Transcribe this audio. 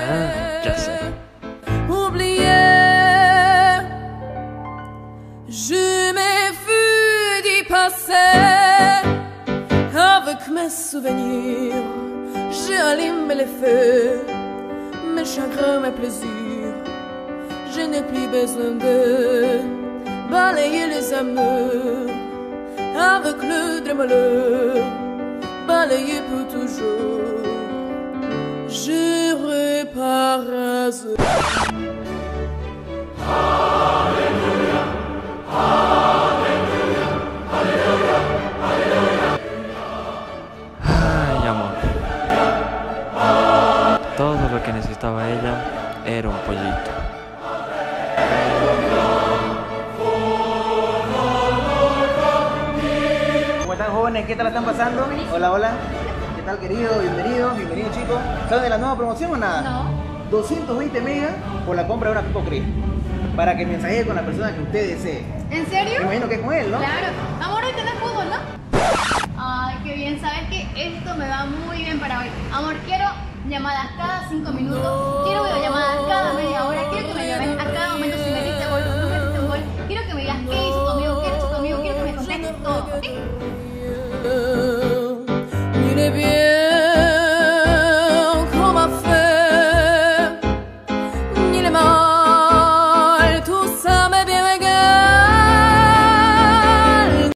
Ya sé. Oublier, je me fus d'y passer avec mes souvenirs. J'allume les feux, mes chagrins, mes plaisirs. Je n'ai plus besoin de balayer les amours avec le drame, balayer pour toujours. Je repars à zéro. Alléluia, Alléluia, Alléluia, Alléluia. Ay, amor. Todo lo que necesitaba ella era un pollito. ¿Cómo están, jóvenes? ¿Qué tal la están pasando? Hola, hola. ¿Qué tal, querido? Bienvenidos, bienvenidos, chicos. ¿Saben de la nueva promoción o nada? No. 220 megas por la compra de una Pico Cris. Para que mensajee con la persona que usted desee. ¿En Me serio? imagino que es con él, ¿no? Claro. Amor, hoy tenés fútbol, ¿no? Ay, qué bien. ¿Sabes qué? Esto me va muy bien para hoy. Amor, quiero llamadas cada 5 minutos. Quiero videollamadas cada media hora. Quiero que me llames